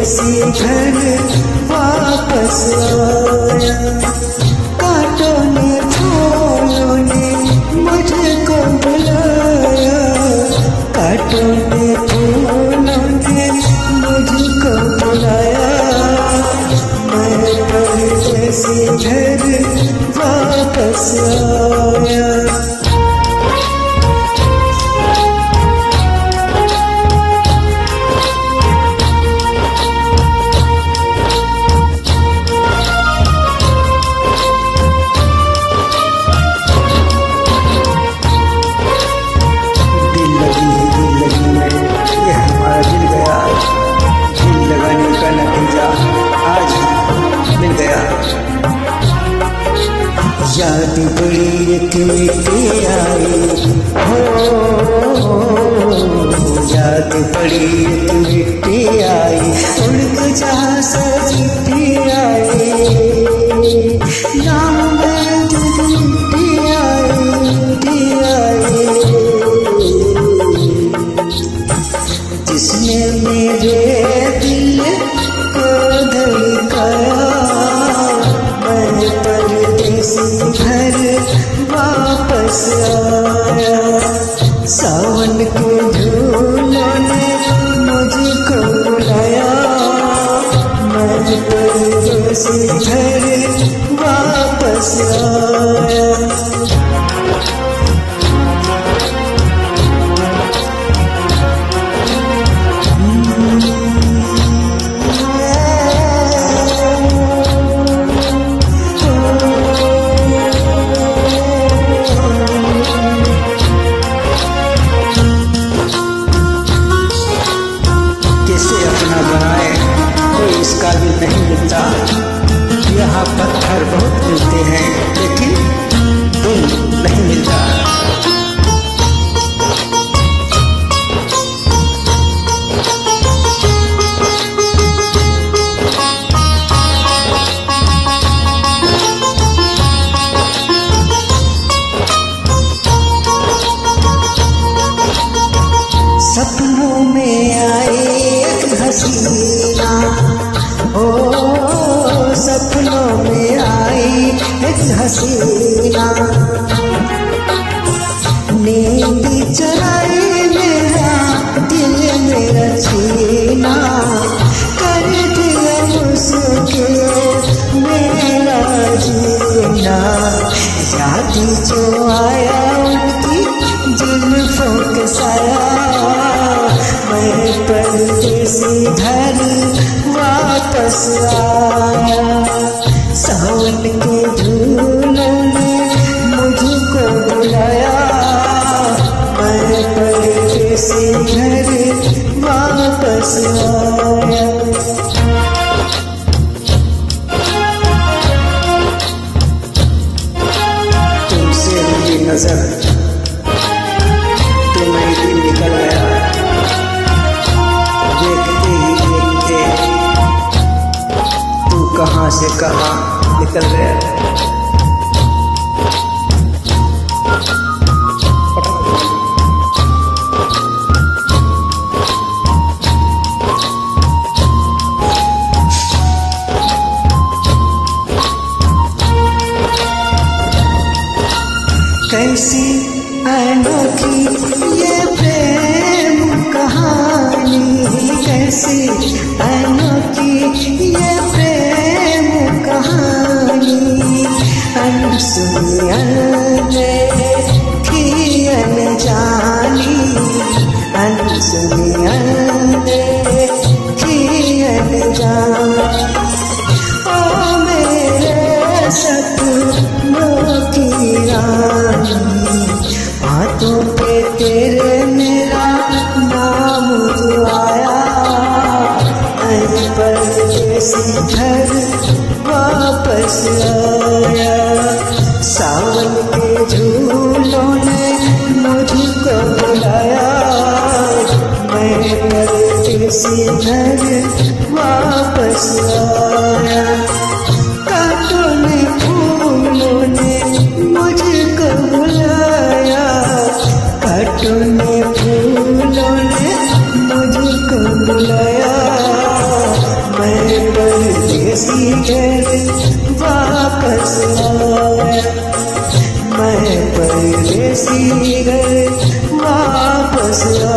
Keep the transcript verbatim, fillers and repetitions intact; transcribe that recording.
परदेसी घर वापस आया। कांटों ने फूलों ने मुझको बुलाया, कांटों ने फूलों ने मुझको बुलाया। मैं परदेसी घर वापस आया। याद बड़ी एक मिट्टी आई हो, याद बड़ी एक मिट्टी आई, उड़ जहाँ से चिट्ठी आई, नाम में मिट्टी आई, मिट्टी आई, जिसने मेरे दिल को धड़काया। मैं परदेसी घर वापस आया। सावन के झूलों ने मुझको बुलाया। मैं परदेसी घर वापस आया। काबिल नहीं मिलता। यहाँ पत्थर बहुत मिलते हैं लेकिन दिल नहीं मिलता। सपनों में आए एक हसीना, ओ सपनों में आई एक हसीना, नींद चुराई मेरा दिल मेरा छीना, कर दिया मुझके मेरा जीना। याद जो आया उनकी जुल्फों के साया। मैं परदेसी घर वापस आया। सावन के झूलों ने मुझको बुलाया। मैं परदेसी घर वापस आया। तुमसे मेरी नजर तो मैं दिन निकल गया। देखते ही देखते तू कहाँ से कहाँ निकल गया। कैसी अनोखी ये प्रेम कहानी, कैसी अनोखी ये प्रेम कहानी। अनसुनी अनदेखी अनजानी, अनसुनी अनदेखी अनजानी। ओ मेरे सपनों की रानी, हाथों पे तेरे मेरा नाम जो आया। मैं परदेसी घर वापस आया। सावन के झूलों ने मुझको बुलाया। मैं परदेसी घर वापस आया। कांटों ने फूलों ने मुझको बुलाया। कांटों ने फूलों ने मुझको बुलाया। परदेसी घर वापस